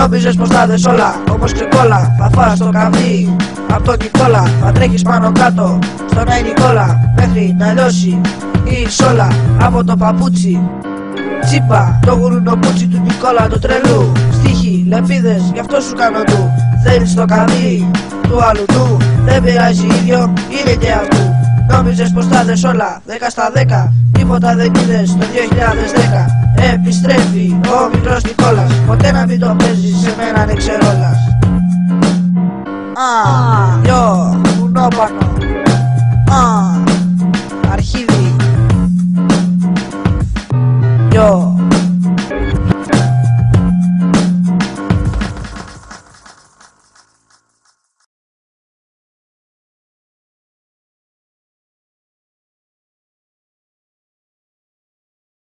Νόμιζες πως θα δες όλα, όμως ξεκόλα. Θα φας το καμί απ' το Νικόλα. Θα τρέχεις πάνω κάτω στον Άι Νικόλα, μέχρι να λιώσει η σόλα από το παπούτσι. Τσίπα, το γουρουνοπούτσι του Νικόλα το τρελού. Στίχοι, λεπίδες, γι' αυτό σου κάνω του. Θέλεις το καμί του άλλου του, δεν πειράζει ίδιο, είναι και αυτού. Νόμιζες πως θα δες όλα, 10 στα 10, τίποτα δεν είδες το 2010. Επιστρέφει ο μικρός Νικόλας, ποτέ να μην το παίζεις, σε μένα είναι ξερόλας. Yo, un no pa'